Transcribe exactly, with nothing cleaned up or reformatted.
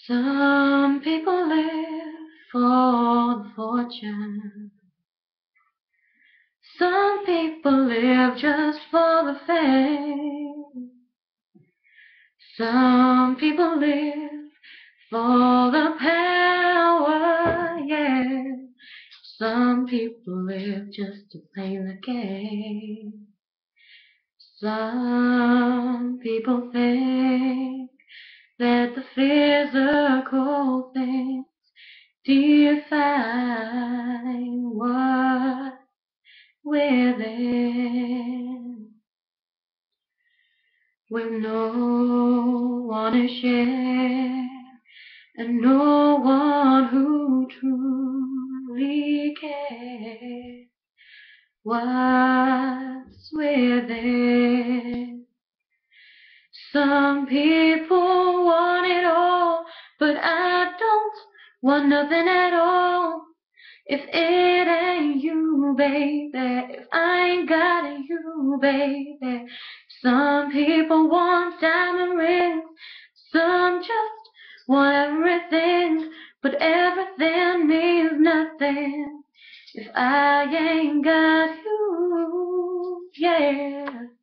Some people live for the fortune. Some people live just for the fame. Some people live for the power, yeah. Some people live just to play the game. Some people think that the physical things define what's within, with no one to share and no one who truly cares what's within. Some people want it all, but I don't want nothing at all. If it ain't you, baby, if I ain't got you, baby. Some people want diamond rings, some just want everything, but everything means nothing if I ain't got you, yeah.